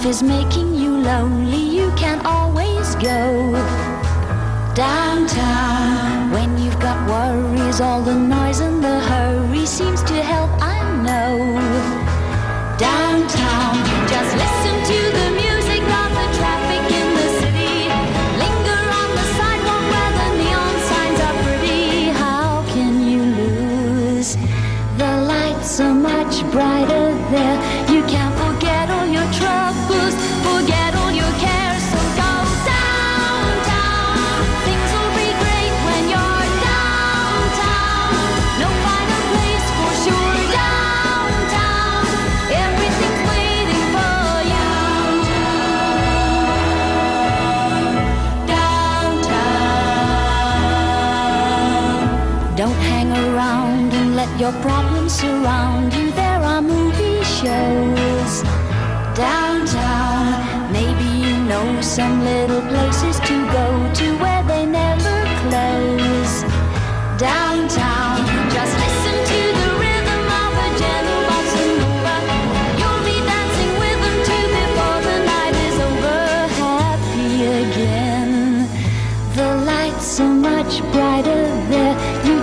is making you lonely, you can always go downtown. When you've got worries, all the noise and the hurry seems to help, I know. Downtown, just listen to the music of the traffic in the city. Linger on the sidewalk where the neon signs are pretty. How can you lose? The lights are much brighter there. You can't forget all your troubles, forget all your cares. So go downtown. Things will be great when you're downtown. No finer place for sure. Downtown, everything's waiting for you. Downtown. Don't hang around and let your problems surround you. There are movie shows downtown. Maybe you know some little places to go to where they never close. Downtown, just listen to the rhythm of a gentle bossa nova. You'll be dancing with them too before the night is over. Happy again. The lights are much brighter there. You